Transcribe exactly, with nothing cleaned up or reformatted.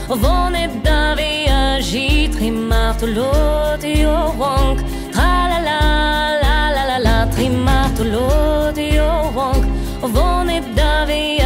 Vonet davi agi trimartolot io wonk. Tra la la la la la la trimartolot io wonk. Vonet davi